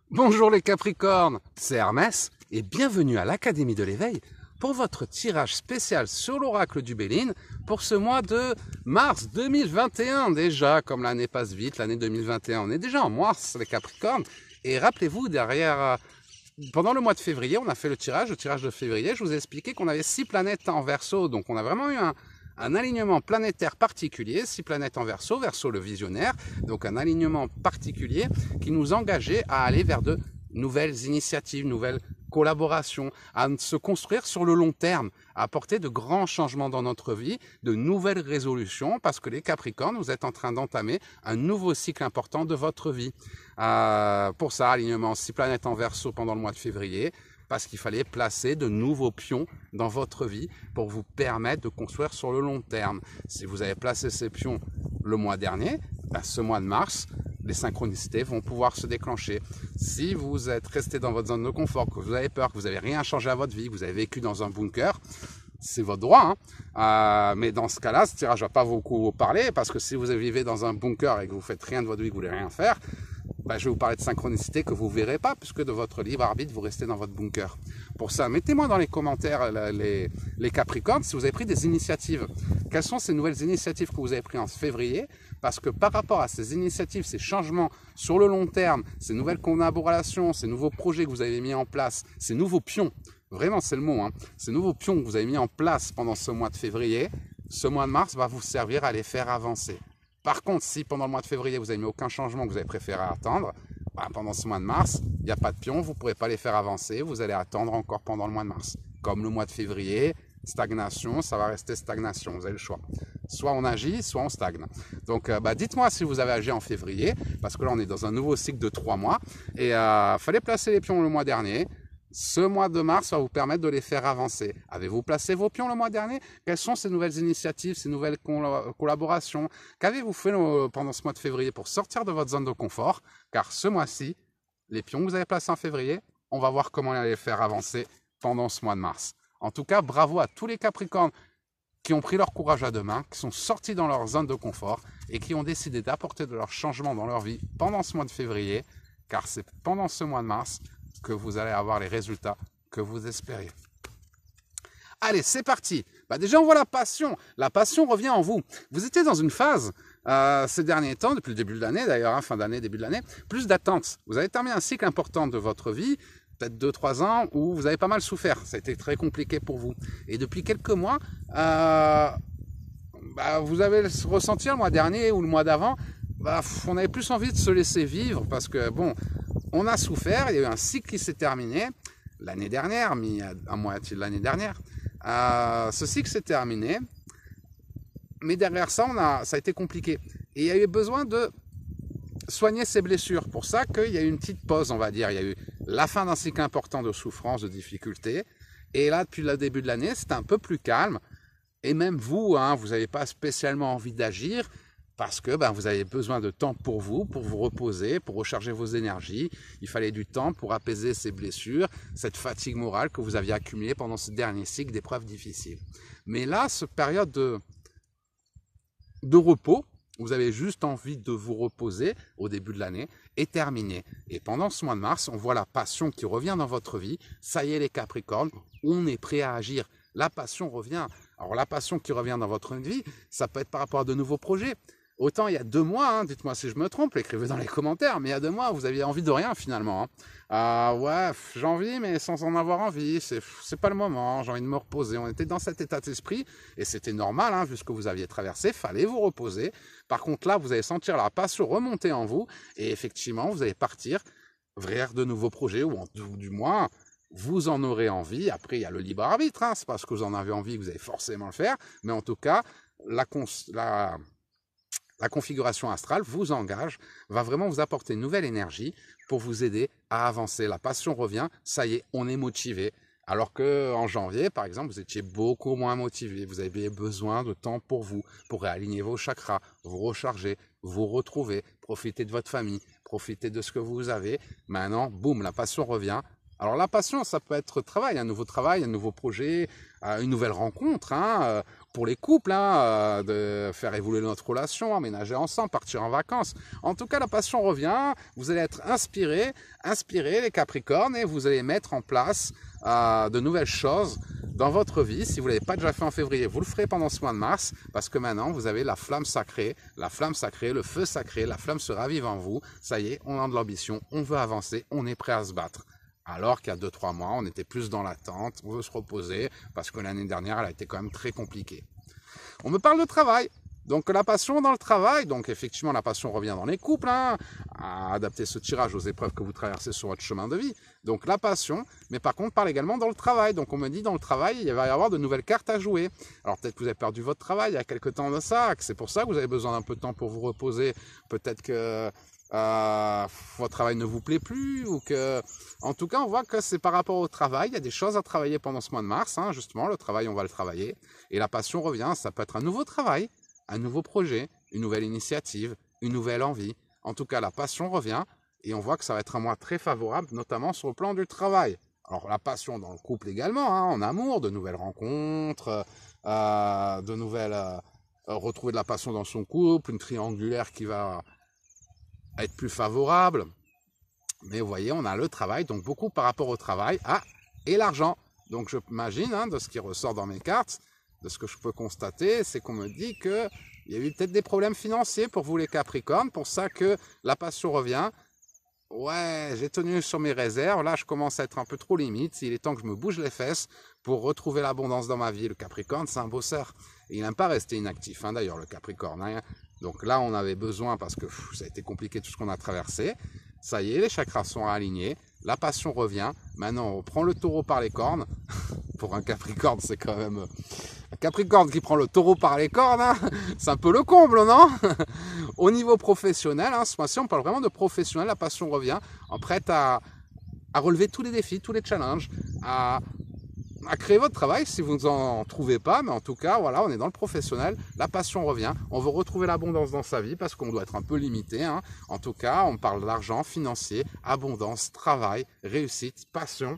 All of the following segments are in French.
Bonjour les Capricornes, c'est Hermès et bienvenue à l'Académie de l'éveil pour votre tirage spécial sur l'oracle du Béline pour ce mois de mars 2021. Déjà, comme l'année passe vite, l'année 2021, on est déjà en mars les Capricornes. Et rappelez-vous, pendant le mois de février, on a fait le tirage de février, je vous ai expliqué qu'on avait 6 planètes en Verseau, donc on a vraiment eu un alignement planétaire particulier, 6 planètes en Verseau, Verseau le visionnaire, donc un alignement particulier qui nous engageait à aller vers de nouvelles initiatives, nouvelles collaborations, à se construire sur le long terme, à apporter de grands changements dans notre vie, de nouvelles résolutions, parce que les Capricornes, vous êtes en train d'entamer un nouveau cycle important de votre vie. Pour ça, alignement 6 planètes en Verseau pendant le mois de février, parce qu'il fallait placer de nouveaux pions dans votre vie pour vous permettre de construire sur le long terme. Si vous avez placé ces pions le mois dernier, ce mois de mars, les synchronicités vont pouvoir se déclencher. Si vous êtes resté dans votre zone de confort, que vous avez peur, que vous n'avez rien changé à votre vie, que vous avez vécu dans un bunker, c'est votre droit, mais dans ce cas-là, ce tirage ne va pas beaucoup vous parler, parce que si vous vivez dans un bunker et que vous faites rien de votre vie, que vous ne voulez rien faire, je vais vous parler de synchronicité que vous ne verrez pas, puisque de votre libre arbitre, vous restez dans votre bunker. Pour ça, mettez-moi dans les commentaires les Capricornes si vous avez pris des initiatives. Quelles sont ces nouvelles initiatives que vous avez prises en février? Parce que par rapport à ces initiatives, ces changements sur le long terme, ces nouvelles collaborations, ces nouveaux projets que vous avez mis en place, ces nouveaux pions, vraiment c'est le mot, ces nouveaux pions que vous avez mis en place pendant ce mois de février, ce mois de mars va vous servir à les faire avancer. Par contre, si pendant le mois de février, vous n'avez mis aucun changement, que vous avez préféré attendre, pendant ce mois de mars, il n'y a pas de pion, vous ne pourrez pas les faire avancer, vous allez attendre encore pendant le mois de mars. Comme le mois de février, stagnation, ça va rester stagnation, vous avez le choix. Soit on agit, soit on stagne. Donc, dites-moi si vous avez agi en février, parce que là, on est dans un nouveau cycle de 3 mois, et il fallait placer les pions le mois dernier. Ce mois de mars va vous permettre de les faire avancer. Avez-vous placé vos pions le mois dernier? Quelles sont ces nouvelles initiatives, ces nouvelles collaborations? Qu'avez-vous fait pendant ce mois de février pour sortir de votre zone de confort? Car ce mois-ci, les pions que vous avez placés en février, on va voir comment les faire avancer pendant ce mois de mars. En tout cas, bravo à tous les Capricornes qui ont pris leur courage à deux mains, qui sont sortis dans leur zone de confort et qui ont décidé d'apporter de leur changement dans leur vie pendant ce mois de février, car c'est pendant ce mois de mars que vous allez avoir les résultats que vous espériez. Allez, c'est parti. Déjà, on voit la passion. La passion revient en vous. Vous étiez dans une phase, ces derniers temps, depuis le début de l'année d'ailleurs, fin d'année, début de l'année, plus d'attente. Vous avez terminé un cycle important de votre vie, peut-être 2-3 ans, où vous avez pas mal souffert. Ça a été très compliqué pour vous. Et depuis quelques mois, vous avez ressenti le mois dernier ou le mois d'avant, on avait plus envie de se laisser vivre parce que, bon, on a souffert, il y a eu un cycle qui s'est terminé l'année dernière, à moitié de l'année dernière. Ce cycle s'est terminé, mais derrière ça, ça a été compliqué. Et il y a eu besoin de soigner ses blessures. Pour ça qu'il y a eu une petite pause, on va dire. Il y a eu la fin d'un cycle important de souffrance, de difficultés. Et là, depuis le début de l'année, c'est un peu plus calme. Et même vous, vous n'avez pas spécialement envie d'agir, parce que vous avez besoin de temps pour vous reposer, pour recharger vos énergies. Il fallait du temps pour apaiser ces blessures, cette fatigue morale que vous aviez accumulée pendant ce dernier cycle d'épreuves difficiles. Mais là, cette période de repos, vous avez juste envie de vous reposer au début de l'année, est terminée. Et pendant ce mois de mars, on voit la passion qui revient dans votre vie. Ça y est les Capricornes, on est prêt à agir. La passion revient. Alors la passion qui revient dans votre vie, ça peut être par rapport à de nouveaux projets. Autant il y a 2 mois, dites-moi si je me trompe, écrivez dans les commentaires, mais il y a 2 mois, vous aviez envie de rien finalement. Ouais, j'ai envie, mais sans en avoir envie, c'est pas le moment, j'ai envie de me reposer. On était dans cet état d'esprit, et c'était normal, vu ce que vous aviez traversé, fallait vous reposer. Par contre là, vous allez sentir la passion remonter en vous, et effectivement, vous allez partir vers de nouveaux projets, ou du moins, vous en aurez envie. Après, il y a le libre arbitre, c'est parce que vous en avez envie que vous allez forcément le faire, mais en tout cas, la configuration astrale vous engage, va vraiment vous apporter une nouvelle énergie pour vous aider à avancer. La passion revient, ça y est, on est motivé. Alors qu'en janvier, par exemple, vous étiez beaucoup moins motivé. Vous aviez besoin de temps pour vous, pour réaligner vos chakras, vous recharger, vous retrouver, profiter de votre famille, profiter de ce que vous avez. Maintenant, boum, la passion revient. Alors la passion, ça peut être travail, un nouveau projet, une nouvelle rencontre, hein, pour les couples, hein, de faire évoluer notre relation, emménager ensemble, partir en vacances. En tout cas, la passion revient, vous allez être inspirés les Capricornes, et vous allez mettre en place de nouvelles choses dans votre vie. Si vous ne l'avez pas déjà fait en février, vous le ferez pendant ce mois de mars, parce que maintenant vous avez la flamme sacrée, le feu sacré, la flamme se ravive en vous. Ça y est, on a de l'ambition, on veut avancer, on est prêt à se battre. Alors qu'il y a 2-3 mois, on était plus dans l'attente, on veut se reposer, parce que l'année dernière, elle a été quand même très compliquée. On me parle de travail. Donc la passion dans le travail, donc effectivement la passion revient dans les couples, hein, à adapter ce tirage aux épreuves que vous traversez sur votre chemin de vie. Donc la passion, mais par contre parle également dans le travail. Donc on me dit dans le travail, il va y avoir de nouvelles cartes à jouer. Alors peut-être que vous avez perdu votre travail il y a quelques temps de ça, que c'est pour ça que vous avez besoin d'un peu de temps pour vous reposer. Peut-être que votre travail ne vous plaît plus, ou que, en tout cas, on voit que c'est par rapport au travail. Il y a des choses à travailler pendant ce mois de mars, hein, justement, le travail, on va le travailler. Et la passion revient, ça peut être un nouveau travail, un nouveau projet, une nouvelle initiative, une nouvelle envie. En tout cas, la passion revient, et on voit que ça va être un mois très favorable, notamment sur le plan du travail. Alors, la passion dans le couple également, hein, en amour, de nouvelles rencontres, retrouver de la passion dans son couple, une triangulaire qui va être plus favorable. Mais vous voyez, on a le travail, donc beaucoup par rapport au travail. Et l'argent. Donc je m'imagine, hein, de ce qui ressort dans mes cartes, de ce que je peux constater, c'est qu'on me dit qu'il y a eu peut-être des problèmes financiers pour vous les Capricornes, pour ça que la passion revient. Ouais, j'ai tenu sur mes réserves, là je commence à être un peu trop limite, il est temps que je me bouge les fesses pour retrouver l'abondance dans ma vie. Le Capricorne, c'est un bosseur. Et il n'aime pas rester inactif, hein, d'ailleurs, le Capricorne. Hein. Donc là, on avait besoin, parce que ça a été compliqué tout ce qu'on a traversé. Ça y est, les chakras sont alignés, la passion revient. Maintenant, on prend le taureau par les cornes. Pour un Capricorne, c'est quand même... Un Capricorne qui prend le taureau par les cornes, hein, c'est un peu le comble, non? Au niveau professionnel, hein, ce mois-ci, on parle vraiment de professionnel. La passion revient, en prête à relever tous les défis, tous les challenges, à créer votre travail si vous n'en trouvez pas, mais en tout cas, voilà, on est dans le professionnel, la passion revient, on veut retrouver l'abondance dans sa vie parce qu'on doit être un peu limité, hein. En tout cas, on parle d'argent, financier, abondance, travail, réussite, passion,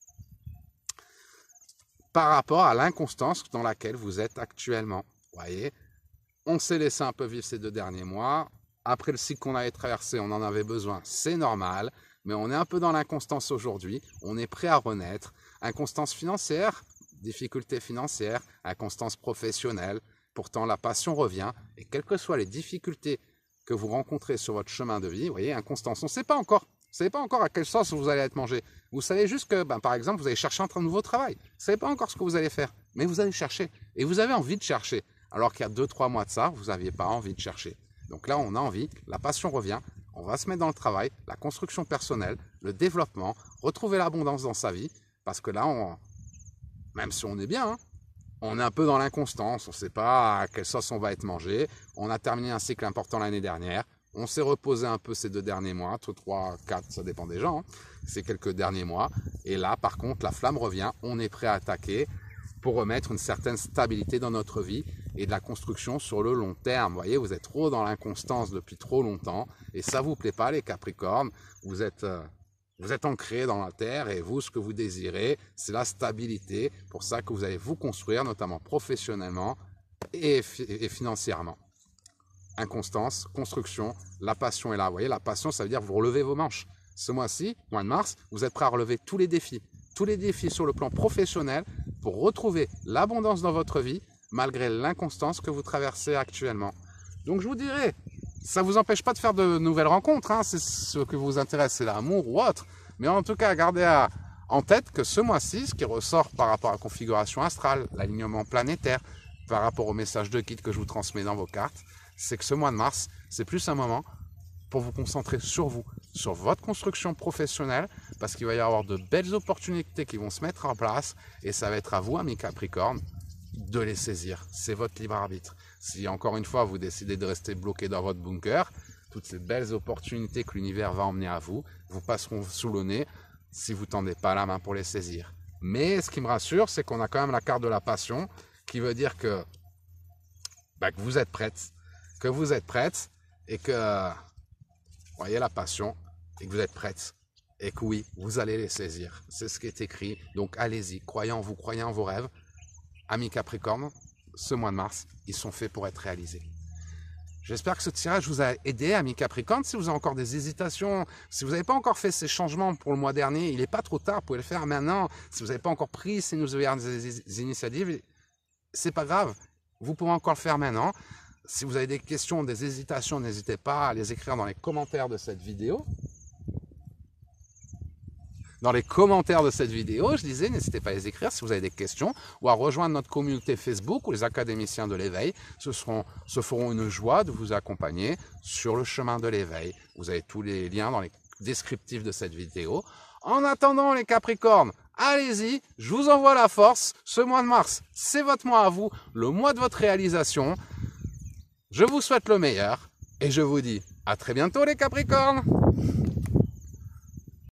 par rapport à l'inconstance dans laquelle vous êtes actuellement. Vous voyez, on s'est laissé un peu vivre ces 2 derniers mois, après le cycle qu'on avait traversé, on en avait besoin, c'est normal, mais on est un peu dans l'inconstance aujourd'hui, on est prêt à renaître. Inconstance financière, difficultés financières, inconstance professionnelle. Pourtant, la passion revient. Et quelles que soient les difficultés que vous rencontrez sur votre chemin de vie, vous voyez, inconstance, on ne sait pas encore. Vous ne savez pas encore à quelle sauce vous allez être mangé. Vous savez juste que, par exemple, vous allez chercher un nouveau travail. Vous ne savez pas encore ce que vous allez faire. Mais vous allez chercher. Et vous avez envie de chercher. Alors qu'il y a 2-3 mois de ça, vous n'aviez pas envie de chercher. Donc là, on a envie. La passion revient. On va se mettre dans le travail, la construction personnelle, le développement, retrouver l'abondance dans sa vie. Parce que là, même si on est bien, hein, on est un peu dans l'inconstance. On ne sait pas à quelle sauce on va être mangé. On a terminé un cycle important l'année dernière. On s'est reposé un peu ces 2 derniers mois, 3, 4, ça dépend des gens, hein, ces quelques derniers mois. Et là, par contre, la flamme revient. On est prêt à attaquer pour remettre une certaine stabilité dans notre vie et de la construction sur le long terme. Vous voyez, vous êtes trop dans l'inconstance depuis trop longtemps. Et ça ne vous plaît pas, les Capricornes. Vous êtes ancré dans la terre et vous, ce que vous désirez, c'est la stabilité. Pour ça que vous allez vous construire, notamment professionnellement et financièrement. Inconstance, construction, la passion est là. Vous voyez, la passion, ça veut dire vous relevez vos manches. Ce mois-ci, mois de mars, vous êtes prêt à relever tous les défis sur le plan professionnel pour retrouver l'abondance dans votre vie malgré l'inconstance que vous traversez actuellement. Donc je vous dirais, ça ne vous empêche pas de faire de nouvelles rencontres, hein, c'est ce que vous intéresse, c'est l'amour ou autre. Mais en tout cas, gardez en tête que ce mois-ci, ce qui ressort par rapport à la configuration astrale, l'alignement planétaire, par rapport au message de guide que je vous transmets dans vos cartes, c'est que ce mois de mars, c'est plus un moment pour vous concentrer sur vous, sur votre construction professionnelle, parce qu'il va y avoir de belles opportunités qui vont se mettre en place, et ça va être à vous, amis Capricorne, de les saisir. C'est votre libre arbitre. Si encore une fois, vous décidez de rester bloqué dans votre bunker, toutes ces belles opportunités que l'univers va emmener à vous, vous passeront sous le nez si vous ne tendez pas la main pour les saisir. Mais ce qui me rassure, c'est qu'on a quand même la carte de la passion, qui veut dire que vous êtes prête, et que, voyez la passion, et que vous êtes prête. et que oui, vous allez les saisir. C'est ce qui est écrit. Donc allez-y, croyez en vous, croyez en vos rêves. Amis Capricorne, ce mois de mars, ils sont faits pour être réalisés. J'espère que ce tirage vous a aidé, amis Capricorne. Si vous avez encore des hésitations, si vous n'avez pas encore fait ces changements pour le mois dernier, il n'est pas trop tard, vous pouvez le faire maintenant. Si vous n'avez pas encore pris ces des initiatives, c'est pas grave. Vous pouvez encore le faire maintenant. Si vous avez des questions, des hésitations, n'hésitez pas à les écrire dans les commentaires de cette vidéo. Dans les commentaires de cette vidéo, je disais, n'hésitez pas à les écrire si vous avez des questions ou à rejoindre notre communauté Facebook où les académiciens de l'éveil se feront une joie de vous accompagner sur le chemin de l'éveil. Vous avez tous les liens dans les descriptifs de cette vidéo. En attendant les Capricornes, allez-y, je vous envoie la force. Ce mois de mars, c'est votre mois à vous, le mois de votre réalisation. Je vous souhaite le meilleur et je vous dis à très bientôt les Capricornes.